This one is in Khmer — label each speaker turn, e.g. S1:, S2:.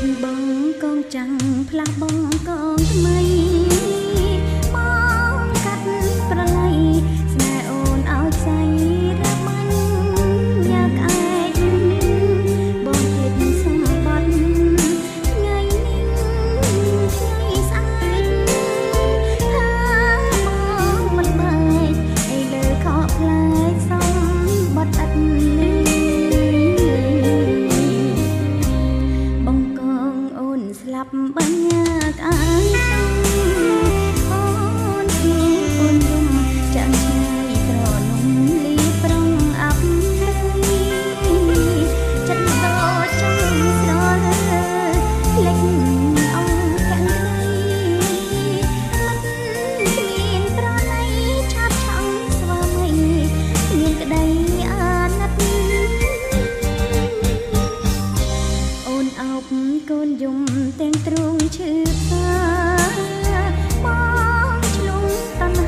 S1: បងកងចាំងផ្លាស់បងកងថ្មីមកកាត់ប្រឡ័យស្នេហ៍អូនឲ្យខ្សែរមិនយ៉ាងឯងបងគិតសម្បត្តិថ្ងៃនេះថ្ងៃស្អែកថាមកមិនបែកអីលើខកផ្លែសម្បត្តិឥតនេះស្លាប់បាញ់កាយអូនពីអូនយំចាំឆ្ងាយត្រនំលីប្រងអាប់ចិត្តដូចចង់ស្រលើលេចអង្គកាំងក្ដីមិនមានប្រណីឆាប់ឆំស្វាមីមានក្ដីអាណិតអូនអោបកូនយំទាំងទ្រូងឈឺសាបងឆ្លងតណ្